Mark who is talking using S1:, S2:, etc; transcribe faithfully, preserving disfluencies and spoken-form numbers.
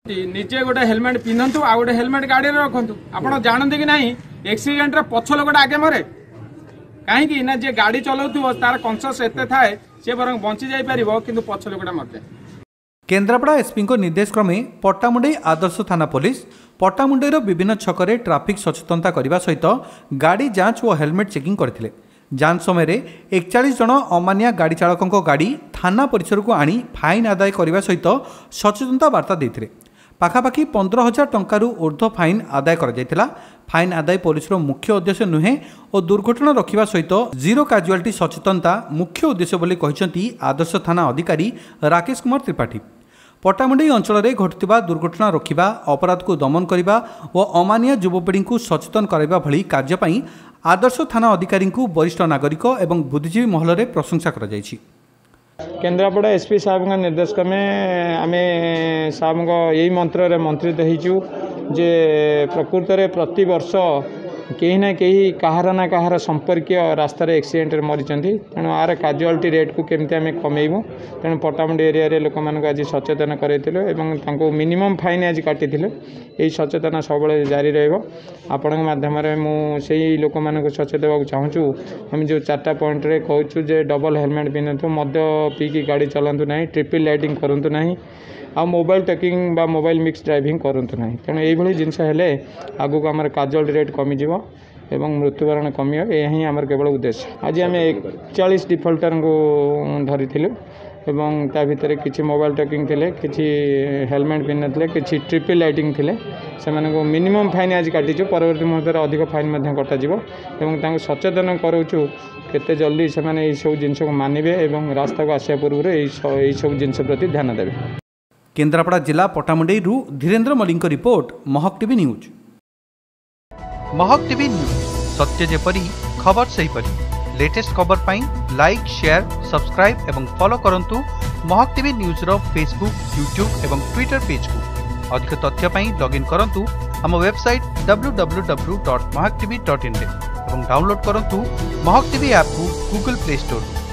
S1: निजे गोटे हेलमेट पिंधतु आ गोटे हेलमेट गाड़ी रखु आप जानते कि नहीं एक्सीडेंट पछ लोकटा आगे मरे कहीं ना जे गाड़ी चलाऊ तार कनसस एत थाए सी बर बंची जापर कि पछ लोकटा मरते।
S2: केन्द्रापड़ा एसपी निर्देश क्रमे पट्टामुंडई आदर्श थाना पुलिस पट्टामुंडईर विभिन्न छकरे ट्राफिक सचेतनता करने सहित गाड़ी जांच और हेलमेट चेकिंग करथिले। जांच समय एकचालीस जन अमानिया गाड़ी चालकों गाड़ी थाना परिसर को आनी फाइन आदाय करने सहित सचेतनता वार्ता देते। पाखापाखि पंद्रह हजार टंकारु ऊर्ध्व फाइन आदाय कर फाइन आदाय पुलिस मुख्य उद्देश्य नुहे और दुर्घटना रखा सहित जीरो काजुआलिटी सचेतनता मुख्य उद्देश्य बोली कहते आदर्श थाना अधिकारी राकेश कुमार त्रिपाठी। पट्टामुंडई अंचल में घटुवा दुर्घटना रोकवा अपराध को दमन करने और अमानिया युवपीढ़ी को सचेतन करने भली कार्य आदर्श थाना अधिकारी को वरिष्ठ नागरिक और बुद्धिजीवी महल में प्रशंसा कर।
S1: केन्द्रापड़ा एसपी साहब का निर्देश क्रमे आम साहब यही मंत्र मंत्रित होइचु जे प्रकृत में प्रति वर्ष कहीं ना कहीं कहार ना कहार संपर्कीय रास्तार एक्सीडेंट मरी तेणु आर काजुआलिटी रेट को केमती आम कमेबू तेणु पट्टामुंडी एरिया लोक मानक आज सचेतन कर मिनिमम फाइन आज काटी यही सचेतन सब जारी आपण मध्यम मुझे लोक मानक सचेत होगा चाहूँ आम जो चार्टा पॉइंट रे कहूँ जे डबल हेलमेट पिंधतु मद पीकी गाड़ी चलातु ना ट्रिपल लाइटिंग करूँ ना आ मोबाइल टेकिंग बा मोबाइल मिक्स ड्राइविंग करूँ ना तेणु यही जिनस आगू को आम काजुआलिटी रेट कमिज एवं मृत्युवरण कम यही आमर केवल उद्देश्य। आज आम एकचालीस डिफल्टर को धरी एवं ता भितर किसी मोबाइल टेकिंग थे किसी हेलमेट पिंधे किसी ट्रिपल लाइटिंग थे से मिनिमम फाइन आज काटिचु परवर्ती मुहूर्त अधिक फाइन कटा सचेतन कराऊँ केते जल्दी से सब जिन को मानवे और रास्ता को आसा पूर्व यही सब जिन प्रति ध्यान देवे।
S2: केन्द्रापड़ा जिला Pattamundai Dhirendra Mallik report Mahak TV news.
S3: Mahak TV news सत्य जेपरी खबर सही परी लेटेस्ट खबर पाई लाइक शेयर सब्सक्राइब एवं फॉलो करंतु महक टीवी न्यूज रो फेसबुक यूट्यूब एवं ट्विटर पेज को अधिक तथ्य पाई लॉगिन करंतु हम website W W W dot Mahak TV dot in एवं डाउनलोड करंतु महक टीवी ऐप को गूगल प्ले स्टोर।